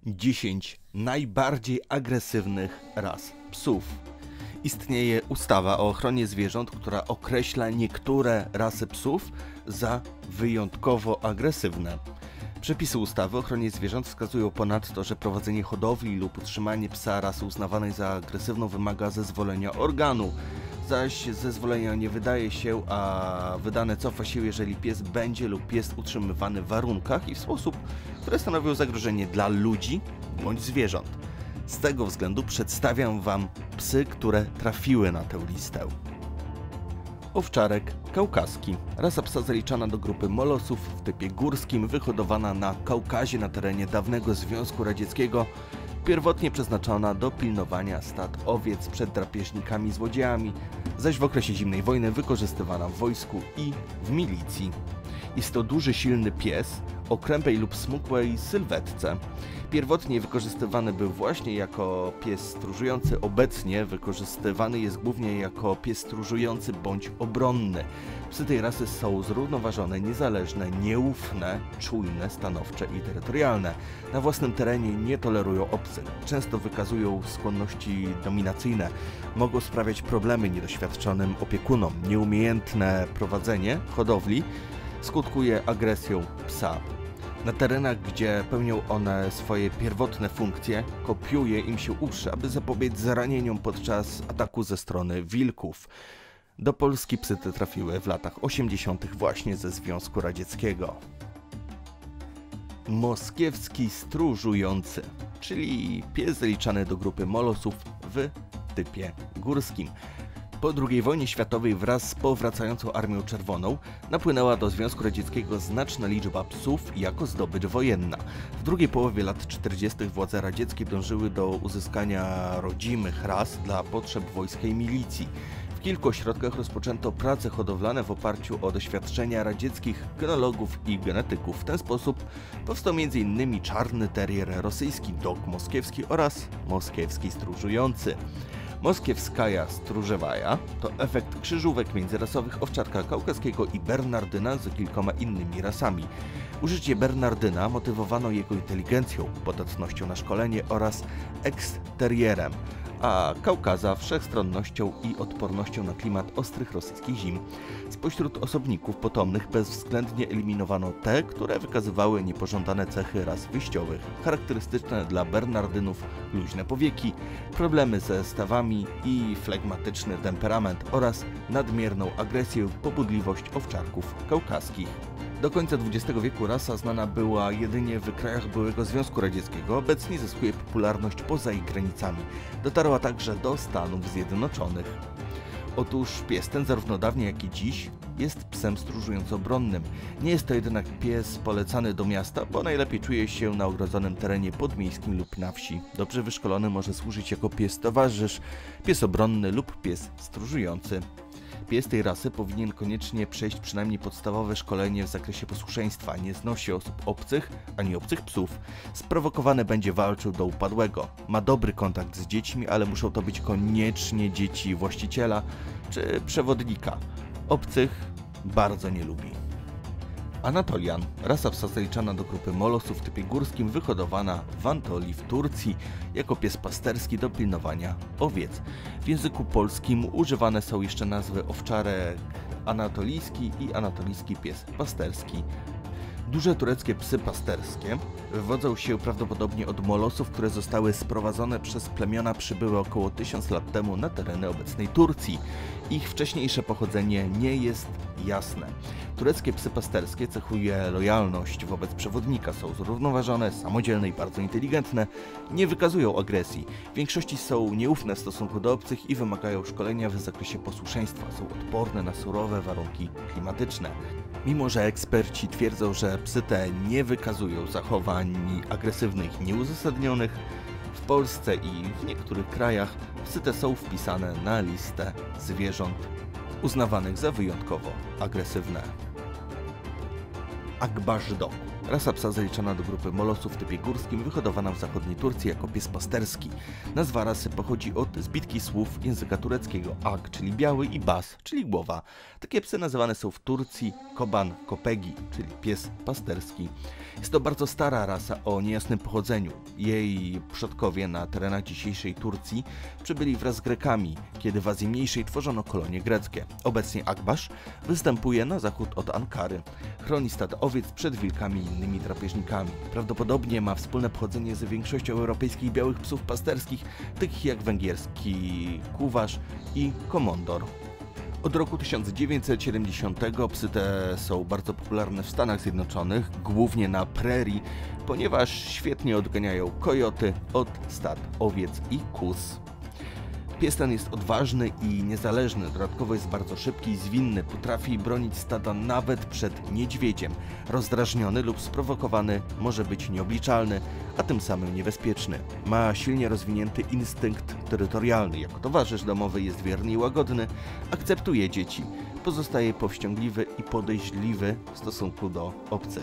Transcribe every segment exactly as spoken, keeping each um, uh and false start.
dziesięć najbardziej agresywnych ras psów. Istnieje ustawa o ochronie zwierząt, która określa niektóre rasy psów za wyjątkowo agresywne. Przepisy ustawy o ochronie zwierząt wskazują ponadto, że prowadzenie hodowli lub utrzymanie psa rasy uznawanej za agresywną wymaga zezwolenia organu, zaś zezwolenia nie wydaje się, a wydane cofa się, jeżeli pies będzie lub jest utrzymywany w warunkach i w sposób, które stanowią zagrożenie dla ludzi bądź zwierząt. Z tego względu przedstawiam Wam psy, które trafiły na tę listę. Owczarek kaukaski. Rasa psa zaliczana do grupy molosów w typie górskim, wyhodowana na Kaukazie na terenie dawnego Związku Radzieckiego, pierwotnie przeznaczona do pilnowania stad owiec przed drapieżnikami złodziejami, zaś w okresie zimnej wojny wykorzystywana w wojsku i w milicji. Jest to duży, silny pies o krępej lub smukłej sylwetce. Pierwotnie wykorzystywany był właśnie jako pies stróżujący, obecnie wykorzystywany jest głównie jako pies stróżujący bądź obronny. Psy tej rasy są zrównoważone, niezależne, nieufne, czujne, stanowcze i terytorialne. Na własnym terenie nie tolerują obcych, często wykazują skłonności dominacyjne, mogą sprawiać problemy niedoświadczonym opiekunom. Nieumiejętne prowadzenie hodowli skutkuje agresją psa. Na terenach, gdzie pełnią one swoje pierwotne funkcje, kopiuje im się uszy, aby zapobiec zranieniom podczas ataku ze strony wilków. Do Polski psy te trafiły w latach osiemdziesiątych właśnie ze Związku Radzieckiego. Moskiewski stróżujący, czyli pies zaliczany do grupy molosów w typie górskim. Po drugiej wojnie światowej wraz z powracającą Armią Czerwoną napłynęła do Związku Radzieckiego znaczna liczba psów jako zdobycz wojenna. W drugiej połowie lat czterdziestych władze radzieckie dążyły do uzyskania rodzimych ras dla potrzeb wojska i milicji. W kilku ośrodkach rozpoczęto prace hodowlane w oparciu o doświadczenia radzieckich genologów i genetyków. W ten sposób powstał między innymi czarny terier rosyjski, dog moskiewski oraz moskiewski stróżujący. Moskiewskaja stróżewaja to efekt krzyżówek międzyrasowych owczarka kaukaskiego i bernardyna z kilkoma innymi rasami. Użycie bernardyna motywowano jego inteligencją, podatnością na szkolenie oraz eksterierem, a kaukaza wszechstronnością i odpornością na klimat ostrych rosyjskich zim. Spośród osobników potomnych bezwzględnie eliminowano te, które wykazywały niepożądane cechy ras wyjściowych, charakterystyczne dla bernardynów luźne powieki, problemy ze stawami i flegmatyczny temperament oraz nadmierną agresję, pobudliwość owczarków kaukaskich. Do końca dwudziestego wieku rasa znana była jedynie w krajach byłego Związku Radzieckiego, obecnie zyskuje popularność poza ich granicami. Dotarła także do Stanów Zjednoczonych. Otóż pies ten zarówno dawniej jak i dziś jest psem stróżująco-obronnym. Nie jest to jednak pies polecany do miasta, bo najlepiej czuje się na ogrodzonym terenie podmiejskim lub na wsi. Dobrze wyszkolony może służyć jako pies towarzysz, pies obronny lub pies stróżujący. Pies tej rasy powinien koniecznie przejść przynajmniej podstawowe szkolenie w zakresie posłuszeństwa, nie znosi osób obcych ani obcych psów. Sprowokowany będzie walczył do upadłego. Ma dobry kontakt z dziećmi, ale muszą to być koniecznie dzieci właściciela czy przewodnika. Obcych bardzo nie lubi. Anatolian, rasa psa zaliczana do grupy molosów w typie górskim, wyhodowana w Antolii w Turcji jako pies pasterski do pilnowania owiec. W języku polskim używane są jeszcze nazwy owczarek anatolijski i anatolijski pies pasterski. Duże tureckie psy pasterskie wywodzą się prawdopodobnie od molosów, które zostały sprowadzone przez plemiona przybyłe około tysiąc lat temu na tereny obecnej Turcji. Ich wcześniejsze pochodzenie nie jest jasne. Tureckie psy pasterskie cechuje lojalność wobec przewodnika, są zrównoważone, samodzielne i bardzo inteligentne, nie wykazują agresji. W większości są nieufne w stosunku do obcych i wymagają szkolenia w zakresie posłuszeństwa, są odporne na surowe warunki klimatyczne. Mimo że eksperci twierdzą, że psy te nie wykazują zachowań agresywnych nieuzasadnionych, w Polsce i w niektórych krajach psy te są wpisane na listę zwierząt uznawanych za wyjątkowo agresywne. Akbash Dog. Rasa psa zaliczana do grupy molosów w typie górskim, wyhodowana w zachodniej Turcji jako pies pasterski. Nazwa rasy pochodzi od zbitki słów języka tureckiego ak, czyli biały, i bas, czyli głowa. Takie psy nazywane są w Turcji koban, kopegi, czyli pies pasterski. Jest to bardzo stara rasa o niejasnym pochodzeniu. Jej przodkowie na terenach dzisiejszej Turcji przybyli wraz z Grekami, kiedy w Azji Mniejszej tworzono kolonie greckie. Obecnie Akbasz występuje na zachód od Ankary. Chroni stad owiec przed wilkami i innymi drapieżnikami. Prawdopodobnie ma wspólne pochodzenie z większością europejskich białych psów pasterskich, takich jak węgierski kuwasz i komondor. Od roku tysiąc dziewięćset siedemdziesiątego psy te są bardzo popularne w Stanach Zjednoczonych, głównie na prerii, ponieważ świetnie odganiają kojoty od stad owiec i kóz. Pies ten jest odważny i niezależny, dodatkowo jest bardzo szybki i zwinny, potrafi bronić stada nawet przed niedźwiedziem. Rozdrażniony lub sprowokowany może być nieobliczalny, a tym samym niebezpieczny. Ma silnie rozwinięty instynkt terytorialny, jako towarzysz domowy jest wierny i łagodny, akceptuje dzieci, pozostaje powściągliwy i podejrzliwy w stosunku do obcych.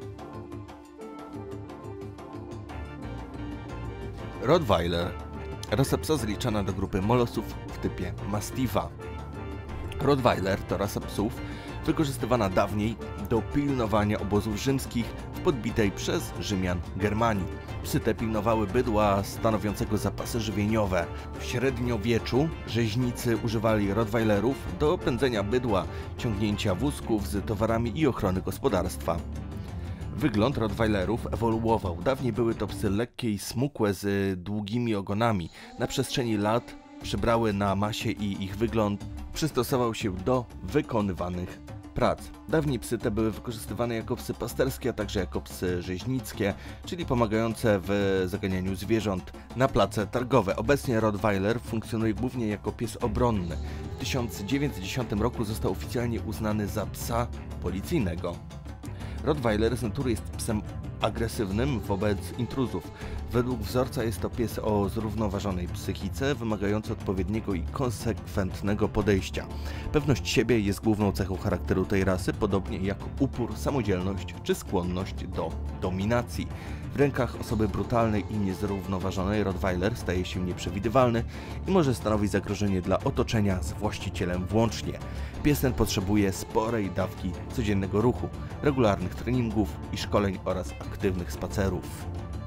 Rottweiler. Rasa psa zliczana do grupy molosów w typie mastiffa. Rottweiler to rasa psów wykorzystywana dawniej do pilnowania obozów rzymskich w podbitej przez Rzymian Germanii. Psy te pilnowały bydła stanowiącego zapasy żywieniowe. W średniowieczu rzeźnicy używali rottweilerów do pędzenia bydła, ciągnięcia wózków z towarami i ochrony gospodarstwa. Wygląd rottweilerów ewoluował. Dawniej były to psy lekkie i smukłe z długimi ogonami. Na przestrzeni lat przybrały na masie i ich wygląd przystosował się do wykonywanych prac. Dawniej psy te były wykorzystywane jako psy pasterskie, a także jako psy rzeźnickie, czyli pomagające w zaganianiu zwierząt na place targowe. Obecnie Rottweiler funkcjonuje głównie jako pies obronny. W tysiąc dziewięćset dziesiątym roku został oficjalnie uznany za psa policyjnego. Rottweiler z natury jest psem agresywnym wobec intruzów. Według wzorca jest to pies o zrównoważonej psychice, wymagający odpowiedniego i konsekwentnego podejścia. Pewność siebie jest główną cechą charakteru tej rasy, podobnie jak upór, samodzielność czy skłonność do dominacji. W rękach osoby brutalnej i niezrównoważonej Rottweiler staje się nieprzewidywalny i może stanowić zagrożenie dla otoczenia z właścicielem włącznie. Pies ten potrzebuje sporej dawki codziennego ruchu, regularnych treningów i szkoleń oraz aktywnych spacerów.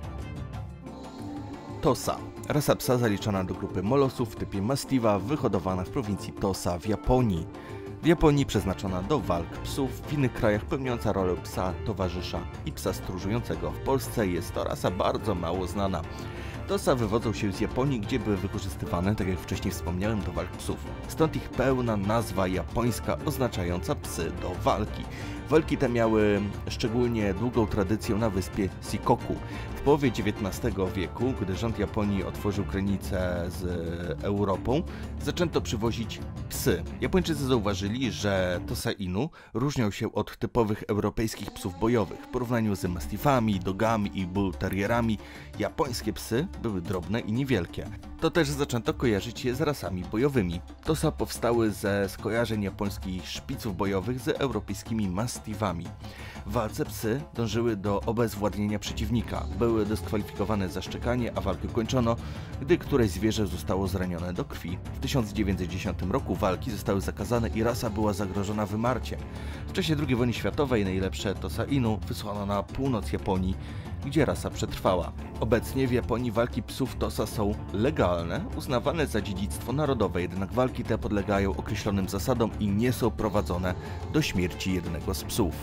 Tosa. Rasa psa zaliczana do grupy molosów w typie mastiffa, wyhodowana w prowincji Tosa w Japonii. W Japonii przeznaczona do walk psów, w innych krajach pełniąca rolę psa towarzysza i psa stróżującego. W Polsce jest to rasa bardzo mało znana. Tosa wywodzą się z Japonii, gdzie były wykorzystywane, tak jak wcześniej wspomniałem, do walk psów. Stąd ich pełna nazwa japońska oznaczająca psy do walki. Walki te miały szczególnie długą tradycję na wyspie Shikoku. W połowie dziewiętnastego wieku, gdy rząd Japonii otworzył granicę z Europą, zaczęto przywozić psy. Japończycy zauważyli, że Tosa Inu różnią się od typowych europejskich psów bojowych. W porównaniu z mastiffami, dogami i bull terrierami, japońskie psy były drobne i niewielkie. To też zaczęto kojarzyć je z rasami bojowymi. Tosa powstały ze skojarzeń japońskich szpiców bojowych z europejskimi mastiffami. W walce psy dążyły do obezwładnienia przeciwnika. Były dyskwalifikowane za szczekanie, a walkę kończono, gdy któreś zwierzę zostało zranione do krwi. W tysiąc dziewięćset dziesiątym roku walki zostały zakazane i rasa była zagrożona wymarciem. W czasie drugiej wojny światowej najlepsze Tosa Inu wysłano na północ Japonii, gdzie rasa przetrwała. Obecnie w Japonii walki psów Tosa są legalne, uznawane za dziedzictwo narodowe, jednak walki te podlegają określonym zasadom i nie są prowadzone do śmierci jednego z psów.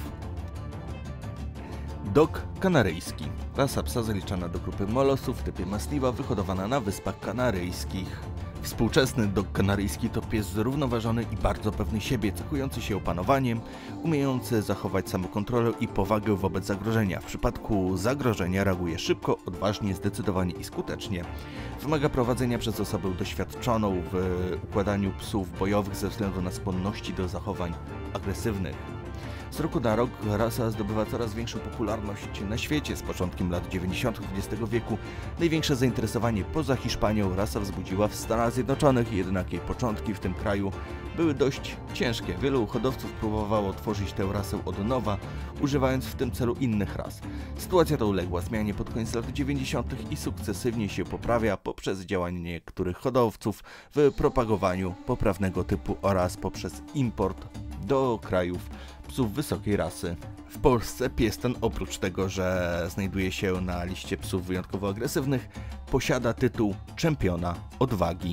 Dog kanaryjski. Rasa psa zaliczana do grupy molosów w typie mastiffa, wyhodowana na Wyspach Kanaryjskich. Współczesny dog kanaryjski to pies zrównoważony i bardzo pewny siebie, cechujący się opanowaniem, umiejący zachować samokontrolę i powagę wobec zagrożenia. W przypadku zagrożenia reaguje szybko, odważnie, zdecydowanie i skutecznie. Wymaga prowadzenia przez osobę doświadczoną w układaniu psów bojowych ze względu na skłonności do zachowań agresywnych. Z roku na rok rasa zdobywa coraz większą popularność na świecie. Z początkiem lat dziewięćdziesiątych dwudziestego wieku największe zainteresowanie poza Hiszpanią rasa wzbudziła w Stanach Zjednoczonych, jednak jej początki w tym kraju były dość ciężkie. Wielu hodowców próbowało tworzyć tę rasę od nowa, używając w tym celu innych ras. Sytuacja ta uległa zmianie pod koniec lat dziewięćdziesiątych i sukcesywnie się poprawia poprzez działanie niektórych hodowców w propagowaniu poprawnego typu oraz poprzez import do krajów psów wysokiej rasy. W Polsce pies ten, oprócz tego, że znajduje się na liście psów wyjątkowo agresywnych, posiada tytuł czempiona odwagi.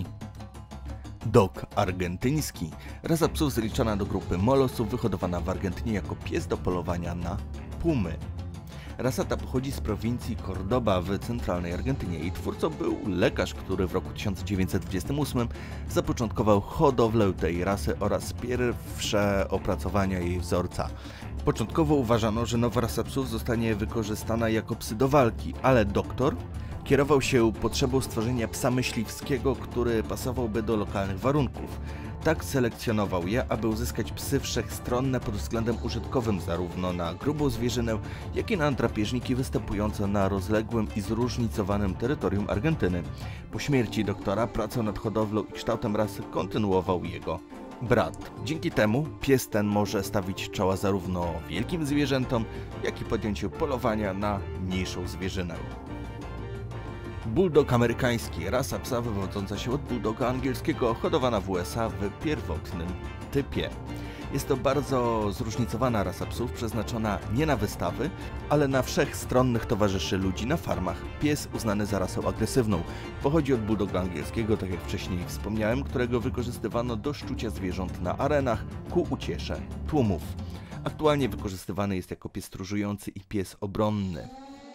Dog argentyński. Rasa psów zaliczana do grupy molosów, wyhodowana w Argentynie jako pies do polowania na pumy. Rasa ta pochodzi z prowincji Cordoba w centralnej Argentynie. Jej twórcą był lekarz, który w roku tysiąc dziewięćset dwudziestym ósmym zapoczątkował hodowlę tej rasy oraz pierwsze opracowania jej wzorca. Początkowo uważano, że nowa rasa psów zostanie wykorzystana jako psy do walki, ale doktor kierował się potrzebą stworzenia psa myśliwskiego, który pasowałby do lokalnych warunków. Tak selekcjonował je, aby uzyskać psy wszechstronne pod względem użytkowym zarówno na grubą zwierzynę, jak i na drapieżniki występujące na rozległym i zróżnicowanym terytorium Argentyny. Po śmierci doktora pracę nad hodowlą i kształtem rasy kontynuował jego brat. Dzięki temu pies ten może stawić czoła zarówno wielkim zwierzętom, jak i podjęciu polowania na mniejszą zwierzynę. Bulldog amerykański, rasa psa wywodząca się od bulldoga angielskiego, hodowana w U S A w pierwotnym typie. Jest to bardzo zróżnicowana rasa psów, przeznaczona nie na wystawy, ale na wszechstronnych towarzyszy ludzi na farmach. Pies uznany za rasę agresywną. Pochodzi od bulldoga angielskiego, tak jak wcześniej wspomniałem, którego wykorzystywano do szczucia zwierząt na arenach ku uciesze tłumów. Aktualnie wykorzystywany jest jako pies stróżujący i pies obronny.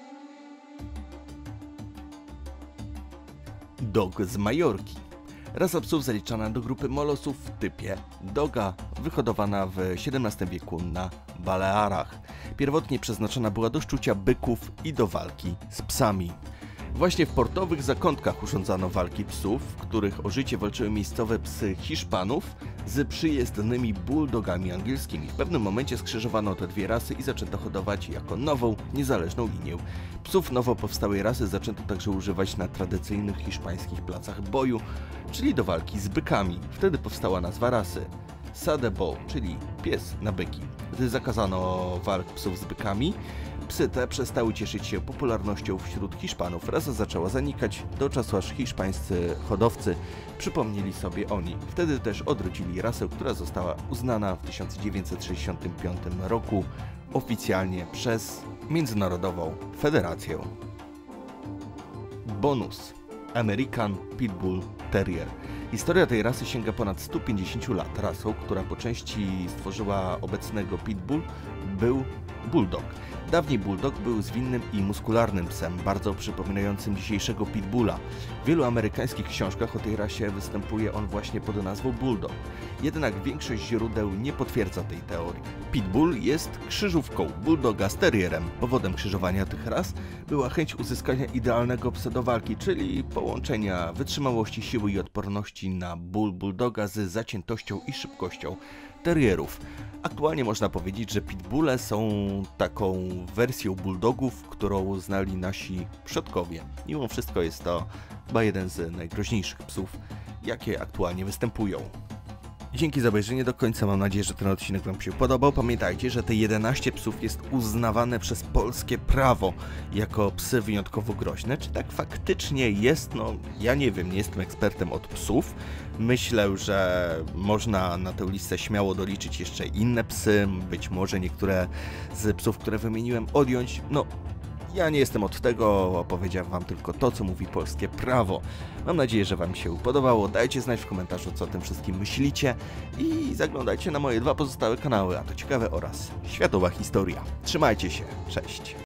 Dog z Majorki. Rasa psów zaliczana do grupy molosów w typie doga, wyhodowana w siedemnastym wieku na Balearach. Pierwotnie przeznaczona była do szczucia byków i do walki z psami. Właśnie w portowych zakątkach urządzano walki psów, w których o życie walczyły miejscowe psy Hiszpanów z przyjezdnymi bulldogami angielskimi. W pewnym momencie skrzyżowano te dwie rasy i zaczęto hodować jako nową, niezależną linię. Psów nowo powstałej rasy zaczęto także używać na tradycyjnych hiszpańskich placach boju, czyli do walki z bykami. Wtedy powstała nazwa rasy Sadebo, czyli pies na byki. Gdy zakazano walk psów z bykami, psy te przestały cieszyć się popularnością wśród Hiszpanów. Rasa zaczęła zanikać do czasu, aż hiszpańscy hodowcy przypomnieli sobie o niej. Wtedy też odrodzili rasę, która została uznana w tysiąc dziewięćset sześćdziesiątym piątym roku oficjalnie przez Międzynarodową Federację. Bonus. American Pitbull Terrier. Historia tej rasy sięga ponad stu pięćdziesięciu lat. Rasą, która po części stworzyła obecnego Pitbull, był bulldog. Dawniej bulldog był zwinnym i muskularnym psem, bardzo przypominającym dzisiejszego pitbulla. W wielu amerykańskich książkach o tej rasie występuje on właśnie pod nazwą bulldog. Jednak większość źródeł nie potwierdza tej teorii. Pitbull jest krzyżówką bulldoga z terrierem. Powodem krzyżowania tych ras była chęć uzyskania idealnego psa do walki, czyli połączenia wytrzymałości, siły i odporności na ból bulldoga z zaciętością i szybkością terrierów. Aktualnie można powiedzieć, że pitbulle są taką wersją bulldogów, którą znali nasi przodkowie. Mimo wszystko jest to chyba jeden z najgroźniejszych psów, jakie aktualnie występują. Dzięki za obejrzenie do końca, mam nadzieję, że ten odcinek Wam się podobał. Pamiętajcie, że te jedenaście psów jest uznawane przez polskie prawo jako psy wyjątkowo groźne. Czy tak faktycznie jest? No, ja nie wiem, nie jestem ekspertem od psów. Myślę, że można na tę listę śmiało doliczyć jeszcze inne psy, być może niektóre z psów, które wymieniłem, odjąć. No, ja nie jestem od tego, opowiedziałem Wam tylko to, co mówi polskie prawo. Mam nadzieję, że Wam się podobało. Dajcie znać w komentarzu, co o tym wszystkim myślicie i zaglądajcie na moje dwa pozostałe kanały, a to ciekawe oraz światowa historia. Trzymajcie się, cześć!